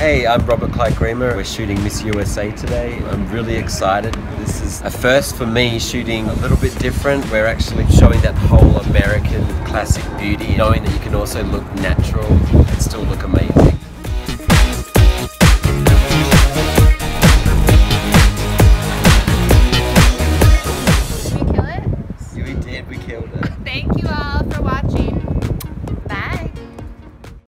Hey, I'm Robert Clark-Griemer. We're shooting Miss USA today. I'm really excited. This is a first for me, shooting a little bit different. We're actually showing that whole American classic beauty, knowing that you can also look natural and still look amazing.